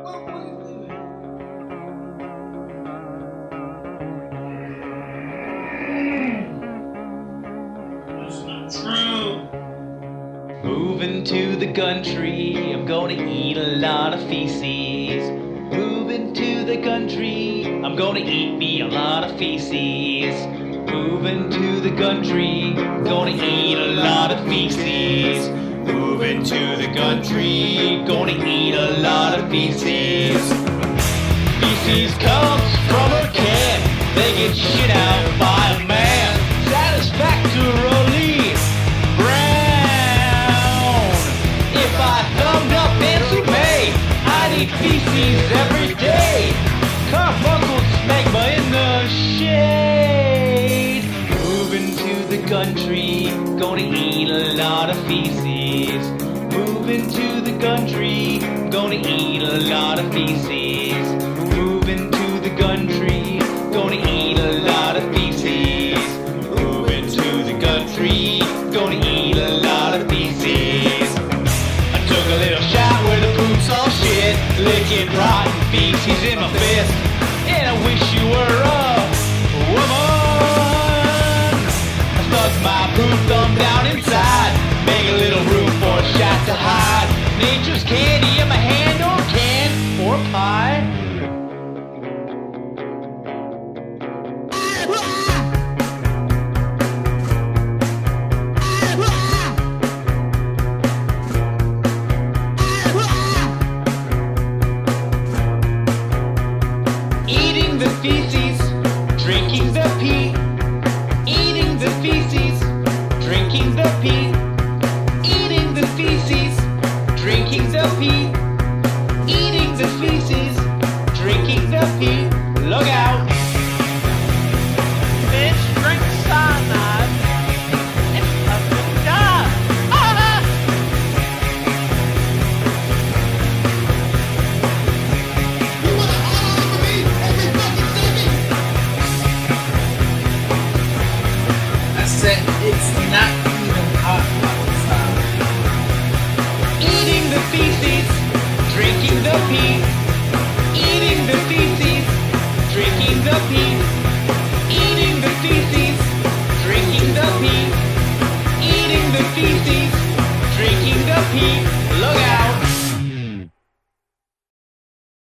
Moving to the country, I'm gonna eat a lot of feces. Moving to the country, I'm gonna eat me a lot of feces. Moving to the country, gonna eat a lot of feces. Moving to the country, gonna eat a lot of feces. Feces comes from a can, they get shit out by a man. Satisfactorily brown. If I thumbed up Nancy May, I'd eat feces every day. Carbuncles magma in the shade. Moving to the country, gonna eat a lot of feces. Moving to the country, gonna eat a lot of feces. Moving to the country, gonna eat a lot of feces. Moving to the country, gonna eat a lot of feces. I took a little shot where the poop's all shit, licking rotten feces in my fist. And I wish you were a woman. I stuck my poop thumb down inside, make a little room for a shot to hide. Nature's candy in my hand, or can, or pie. Eating the feces, drinking the pee. Eating the feces, drinking the pee. Eating the feces, drinking the pee. Eating the feces, drinking the pee. Look out! Bitch, drink cyanide. It's up to die. You wanna all over me every fucking second? I said it's not even hot outside. Eating the feces, drinking the pee.